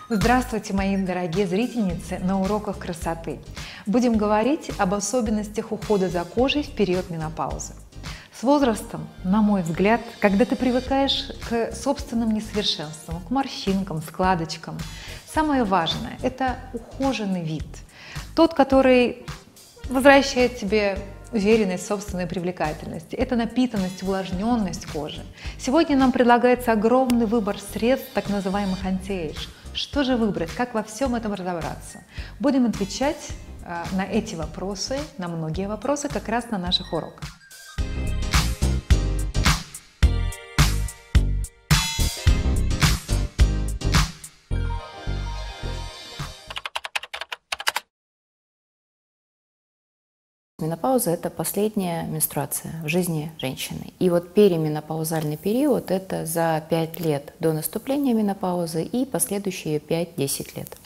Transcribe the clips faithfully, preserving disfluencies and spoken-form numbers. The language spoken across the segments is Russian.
Здравствуйте, мои дорогие зрительницы на уроках красоты. Будем говорить об особенностях ухода за кожей в период менопаузы. С возрастом, на мой взгляд, когда ты привыкаешь к собственным несовершенствам, к морщинкам, складочкам, самое важное – это ухоженный вид. Тот, который возвращает тебе уверенность в собственной привлекательности. Это напитанность, увлажненность кожи. Сегодня нам предлагается огромный выбор средств, так называемых анти-эйдж. Что же выбрать, как во всем этом разобраться? Будем отвечать э, на эти вопросы, на многие вопросы как раз на наших уроках. Менопауза – это последняя менструация в жизни женщины. И вот перименопаузальный период – это за пять лет до наступления менопаузы и последующие пять-десять лет.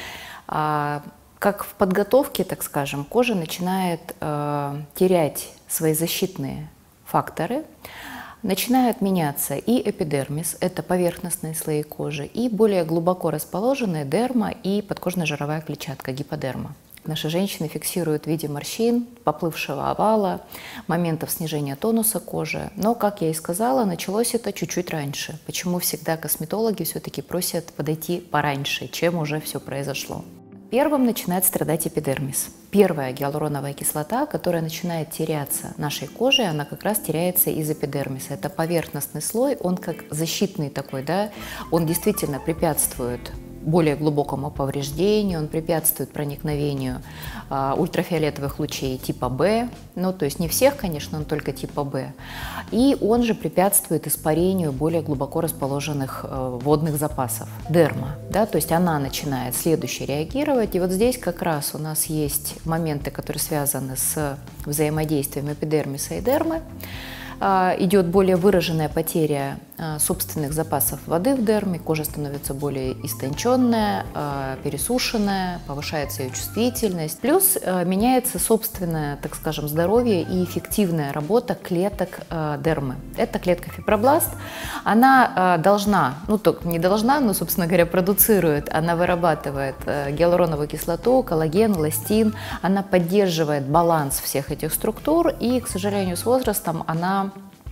А, как в подготовке, так скажем, кожа начинает э, терять свои защитные факторы, начинают меняться и эпидермис – это поверхностные слои кожи, и более глубоко расположенные дерма и подкожно-жировая клетчатка – гиподерма. Наши женщины фиксируют в виде морщин, поплывшего овала, моментов снижения тонуса кожи. Но, как я и сказала, началось это чуть-чуть раньше. Почему всегда косметологи все-таки просят подойти пораньше, чем уже все произошло? Первым начинает страдать эпидермис. Первая гиалуроновая кислота, которая начинает теряться нашей кожей, она как раз теряется из эпидермиса. Это поверхностный слой, он как защитный такой, да, он действительно препятствует более глубокому повреждению, он препятствует проникновению э, ультрафиолетовых лучей типа В, ну то есть не всех, конечно, но только типа В, и он же препятствует испарению более глубоко расположенных э, водных запасов, дерма, да, то есть она начинает следующее реагировать, и вот здесь как раз у нас есть моменты, которые связаны с взаимодействием эпидермиса и дермы. Идет более выраженная потеря собственных запасов воды в дерме, кожа становится более истонченная, пересушенная, повышается ее чувствительность. Плюс меняется собственное, так скажем, здоровье и эффективная работа клеток дермы. Это клетка фибробласт. Она должна, ну только не должна, но, собственно говоря, продуцирует, она вырабатывает гиалуроновую кислоту, коллаген, эластин, она поддерживает баланс всех этих структур, и, к сожалению, с возрастом она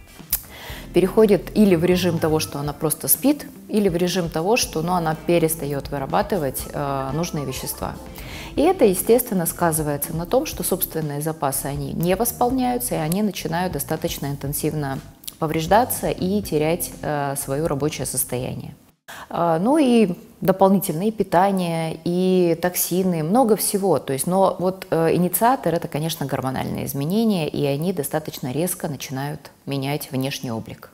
переходит или в режим того, что она просто спит, или в режим того, что ну, она перестает вырабатывать э, нужные вещества. И это, естественно, сказывается на том, что собственные запасы они не восполняются, и они начинают достаточно интенсивно повреждаться и терять э, свое рабочее состояние. Э, ну и дополнительные питания, и токсины, много всего. То есть, но вот э, инициатор – это, конечно, гормональные изменения, и они достаточно резко начинают менять внешний облик.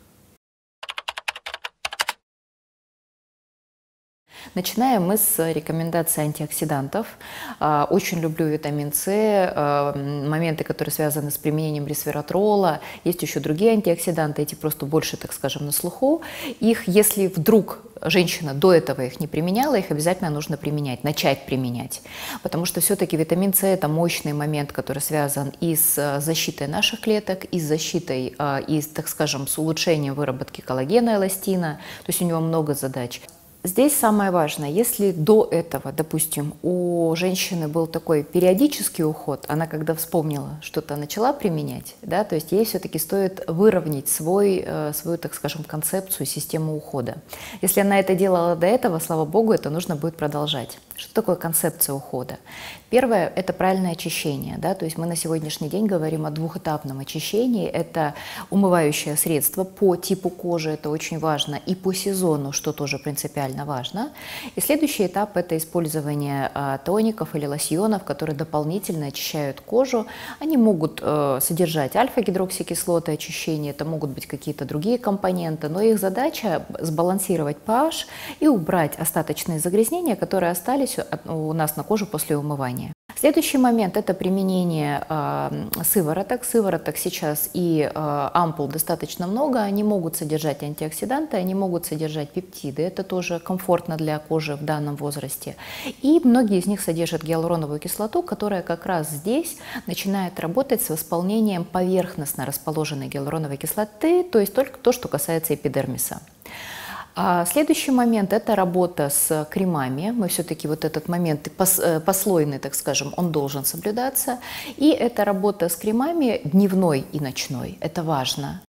Начинаем мы с рекомендаций антиоксидантов. Очень люблю витамин С, моменты, которые связаны с применением ресвератрола. Есть еще другие антиоксиданты, эти просто больше, так скажем, на слуху. Их, если вдруг женщина до этого их не применяла, их обязательно нужно применять, начать применять. Потому что все-таки витамин С – это мощный момент, который связан и с защитой наших клеток, и с защитой, и, так скажем, с улучшением выработки коллагена, эластина. То есть у него много задач. Здесь самое важное, если до этого, допустим, у женщины был такой периодический уход, она когда вспомнила, что-то начала применять, да, то есть ей все-таки стоит выровнять свой, свою, так скажем, концепцию, систему ухода. Если она это делала до этого, слава богу, это нужно будет продолжать. Что такое концепция ухода? Первое – это правильное очищение, да, то есть мы на сегодняшний день говорим о двухэтапном очищении. Это умывающее средство по типу кожи, это очень важно, и по сезону, что тоже принципиально важно. И следующий этап – это использование э, тоников или лосьонов, которые дополнительно очищают кожу. Они могут э, содержать альфа-гидроксикислоты очищения, это могут быть какие-то другие компоненты, но их задача – сбалансировать pH и убрать остаточные загрязнения, которые остались у нас на коже после умывания. Следующий момент – это применение э, сывороток. Сывороток сейчас и э, ампул достаточно много. Они могут содержать антиоксиданты, они могут содержать пептиды. Это тоже комфортно для кожи в данном возрасте. И многие из них содержат гиалуроновую кислоту, которая как раз здесь начинает работать с восполнением поверхностно расположенной гиалуроновой кислоты, то есть только то, что касается эпидермиса. А следующий момент – это работа с кремами. Мы все-таки вот этот момент пос, послойный, так скажем, он должен соблюдаться. И это работа с кремами дневной и ночной. Это важно.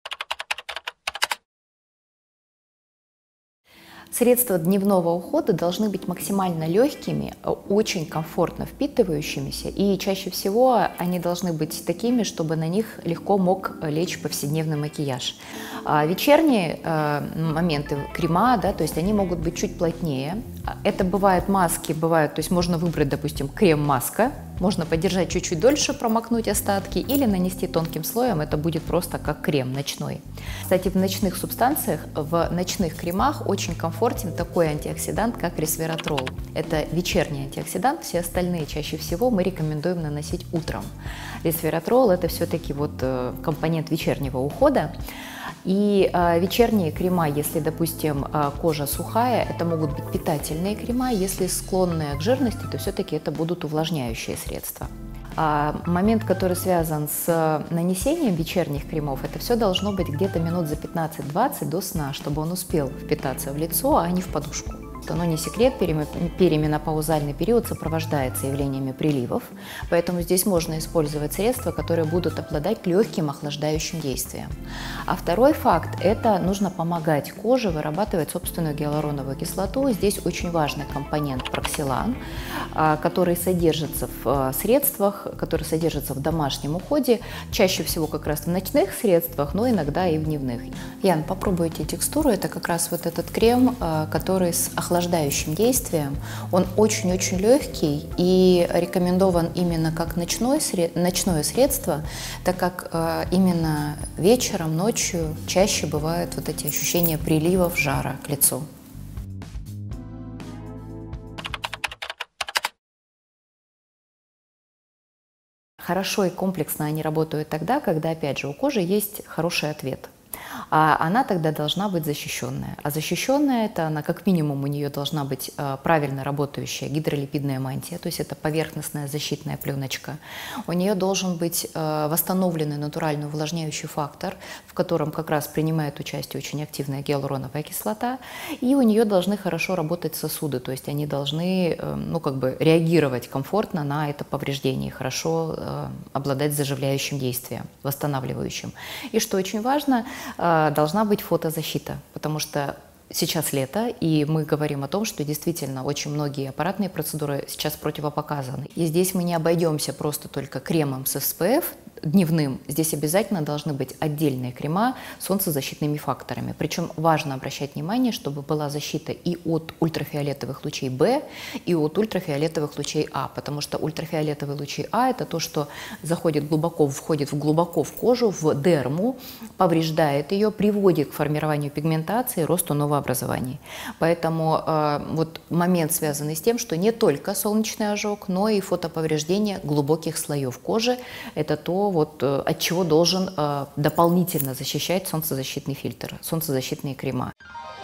Средства дневного ухода должны быть максимально легкими, очень комфортно впитывающимися, и чаще всего они должны быть такими, чтобы на них легко мог лечь повседневный макияж. А вечерние э, моменты крема, да, то есть они могут быть чуть плотнее. Это бывают маски, бывают, то есть можно выбрать, допустим, крем-маска, можно подержать чуть-чуть дольше, промокнуть остатки, или нанести тонким слоем, это будет просто как крем ночной. Кстати, в ночных субстанциях, в ночных кремах очень комфортен такой антиоксидант, как ресвератрол. Это вечерний антиоксидант, все остальные чаще всего мы рекомендуем наносить утром. Ресвератрол – это все-таки вот компонент вечернего ухода. И э, вечерние крема, если, допустим, э, кожа сухая, это могут быть питательные крема, если склонные к жирности, то все-таки это будут увлажняющие средства. А момент, который связан с нанесением вечерних кремов, это все должно быть где-то минут за пятнадцать-двадцать до сна, чтобы он успел впитаться в лицо, а не в подушку. Но не секрет, перименопаузальный период сопровождается явлениями приливов, поэтому здесь можно использовать средства, которые будут обладать легким охлаждающим действием. А второй факт – это нужно помогать коже вырабатывать собственную гиалуроновую кислоту. Здесь очень важный компонент проксилан, который содержится в средствах, который содержится в домашнем уходе, чаще всего как раз в ночных средствах, но иногда и в дневных. Ян, попробуйте текстуру, это как раз вот этот крем, который с охлаждающим охлаждающим действием. Он очень-очень легкий и рекомендован именно как ночной, ночное средство, так как э, именно вечером, ночью чаще бывают вот эти ощущения приливов жара к лицу. Хорошо и комплексно они работают тогда, когда, опять же, у кожи есть хороший ответ. А она тогда должна быть защищенная. А защищенная – это она, как минимум, у нее должна быть э, правильно работающая гидролипидная мантия, то есть это поверхностная защитная пленочка. У нее должен быть э, восстановленный натуральный увлажняющий фактор, в котором как раз принимает участие очень активная гиалуроновая кислота, и у нее должны хорошо работать сосуды, то есть они должны э, ну, как бы реагировать комфортно на это повреждение, хорошо э, обладать заживляющим действием, восстанавливающим. И что очень важно, должна быть фотозащита, потому что сейчас лето, и мы говорим о том, что действительно очень многие аппаратные процедуры сейчас противопоказаны. И здесь мы не обойдемся просто только кремом с эс пэ эф дневным. Здесь обязательно должны быть отдельные крема с солнцезащитными факторами. Причем важно обращать внимание, чтобы была защита и от ультрафиолетовых лучей бэ, и от ультрафиолетовых лучей А, потому что ультрафиолетовые лучи А – это то, что заходит глубоко, входит в глубоко в кожу, в дерму, повреждает ее, приводит к формированию пигментации, росту новообразований. Поэтому э, вот момент, связанный с тем, что не только солнечный ожог, но и фотоповреждение глубоких слоев кожи – это то, вот, от чего должен э, дополнительно защищать солнцезащитный фильтр, солнцезащитные крема.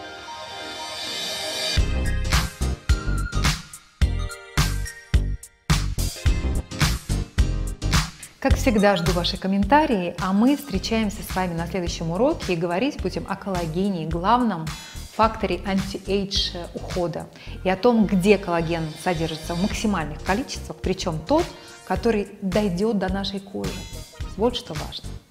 Как всегда, жду ваши комментарии, а мы встречаемся с вами на следующем уроке и говорить будем о коллагене, главном факторе анти-эйдж ухода, и о том, где коллаген содержится в максимальных количествах, причем тот, который дойдет до нашей кожи. Вот что важно.